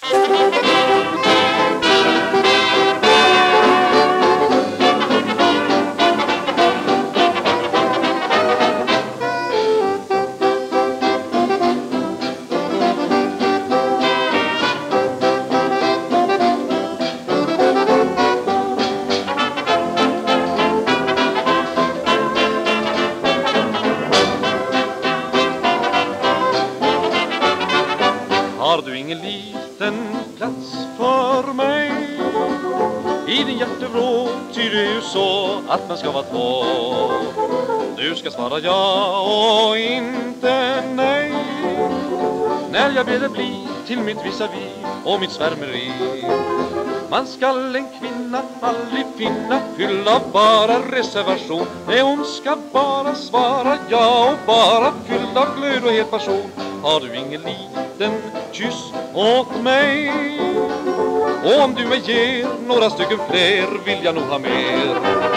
Har du ingen liten plats för mig i din hjärtevrå, ty det är ju så att man ska vara två. Du ska svara ja och inte nej när jag ber det bli till mitt vis-a-vis och mitt svärmeri. Man skall en kvinna aldrig finna fylla bara reservation. Nej, hon ska bara svara ja och bara fylld av glöd och het passion. Har du ingen liten kyss åt mig, och om du mig ger några stycken fler vill jag nog ha mer.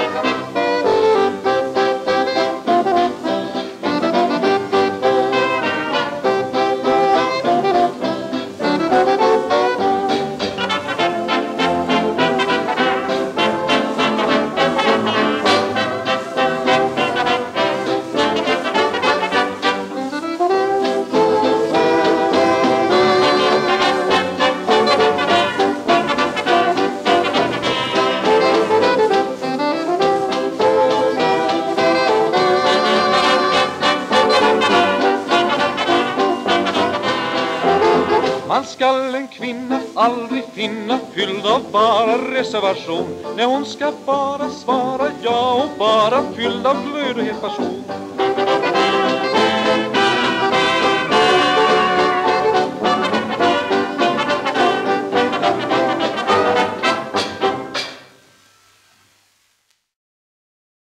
Man skall en kvinna aldrig finna fylld av bara reservation. Nej, hon ska bara svara ja och bara fylld av glöd och het passion.